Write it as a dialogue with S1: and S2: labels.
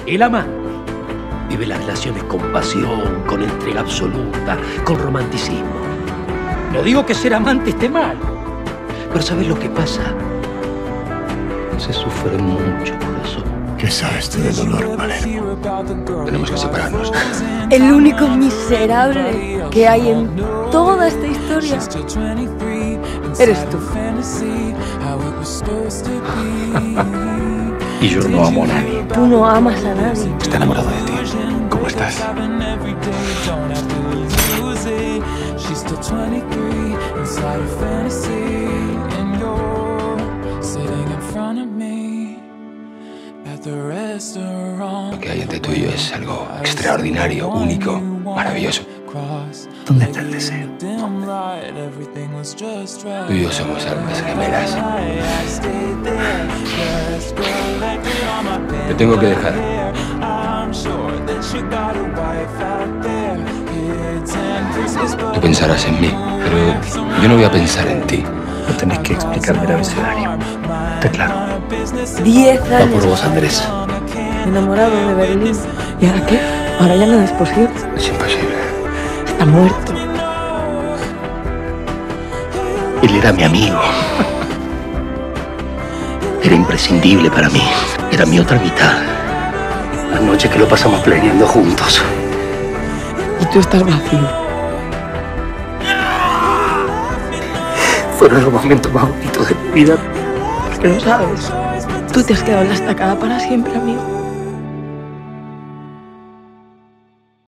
S1: El amante vive las relaciones con pasión, con entrega absoluta, con romanticismo. No digo que ser amante esté mal, pero ¿sabes lo que pasa? Se sufre mucho por eso.
S2: ¿Qué sabes tú del dolor, Palermo?
S3: Tenemos que separarnos.
S4: El único miserable que hay en toda esta historia eres tú.
S3: Y yo no amo a nadie.
S4: Tú no amas a nadie.
S3: Está enamorado de ti. ¿Cómo estás? Lo que hay entre tú y yo es algo extraordinario, único, maravilloso.
S2: ¿Dónde está el deseo?
S3: Tú y yo somos almas gemelas. Te tengo que dejar. Tú pensarás en mí, pero yo no voy a pensar en ti.
S2: No tenéis que explicarme el abecedario. ¿Está claro?
S4: 10
S3: Va
S4: años
S3: por vos, Andrés.
S4: enamorado de Berlín. ¿Y ahora qué? Ahora ya no es posible.
S3: Es imposible.
S4: Está muerto.
S1: Él era mi amigo. Era imprescindible para mí. Era mi otra mitad. La noche que lo pasamos planeando juntos.
S4: Y tú estás vacío.
S1: Fueron los momentos más bonitos de mi vida.
S4: ¿Por qué lo sabes? Tú te has quedado en la estacada para siempre, amigo.